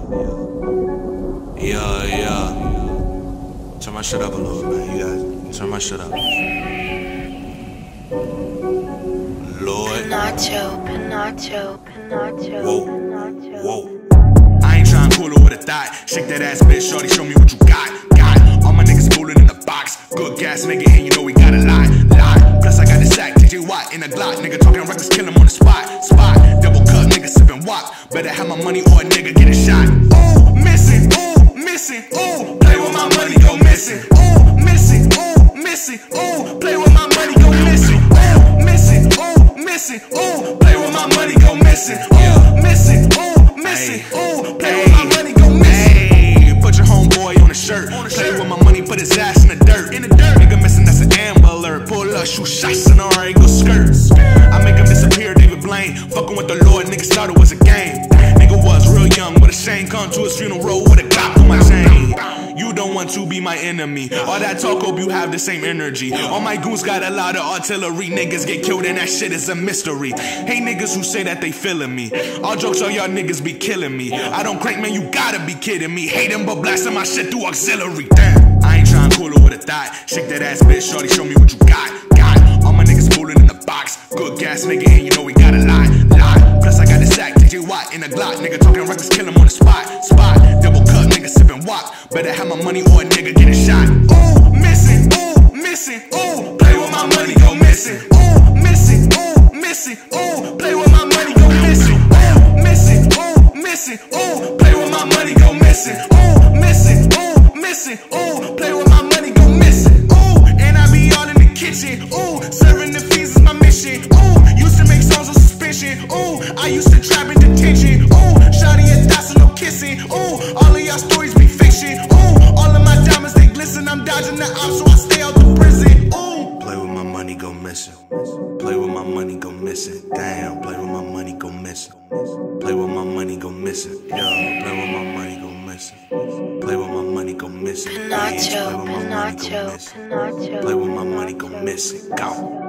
Yeah. Turn my shit up a little, man. You guys, turn my shit up. Lord. Penacho. Whoa. Whoa. I ain't tryna pull her with a thought. Shake that ass, bitch. Shorty, show me what you got. All my niggas fooling in the box. Good gas, nigga, and you know we got a lot. Plus I got this sack, TJ Watt in a Glock. Nigga talking reckless, kill him on the spot. Double cut, nigga sippin' wop. Better have my money or a nigga get a shot. Ooh, missing. Ooh, play with my money, go missing. Ooh, missing. Ooh, play with my money, go missing. Ooh, missing. Ooh, play with my money, go missing. Ooh, missing. Ooh, play with my money, go missing. Put your homeboy on the shirt. Play with my money, put his ass in the dirt. Nigga missing, that's an Amber Alert. Pull up, shoot shots, and alright, go skirts. I make him disappear, David Blaine. Fucking with the Lord, niggas thought it was a game. Nigga was real young, with a shame. Come to his funeral with a cop on my chain. You don't want to be my enemy. All that talk, hope you have the same energy. All my goons got a lot of artillery. Niggas get killed and that shit is a mystery. Hey niggas who say that they feeling me. All jokes, all y'all niggas be killing me. I don't crank, man, you gotta be kidding me. Hating but blasting my shit through auxiliary. Damn, I ain't tryna pull her with a thought. Shake that ass, bitch, shorty, show me what you got. All my niggas fooling in the box. Good gas, nigga, and you know we got a lot. Plus I got this sack, TJ Watt in a Glock. Nigga talking reckless, kill him on the spot. Double cut, nigga sippin' wop. Better have my money or a nigga get a shot. Ooh, missing. Ooh, play with my money, go missing. Ooh, missing. Ooh, play with my money, go missing. Ooh, missing. Ooh, play with my money, go missing. Ooh, missing. Ooh, play with my money, go missing. Ooh, and I be all in the kitchen. Ooh, serving the fiends is my mission. Ooh, used to make songs on suspension. Ooh, I used to trap in detention. Ooh, shawty and dots and no kissing. Ooh, all of y'all stories be fiction. Ooh, all of my diamonds they glisten. I'm dodging the ops so I stay out the prison. Ooh, play with my money, go missing. Play with my money, go missing. Damn, play with my money, go missing. Play with my money, go missing. Yeah, play with my money, go missing. Play with my money, go missing. Penacho. Play with my money, go missing. Go missing. Go.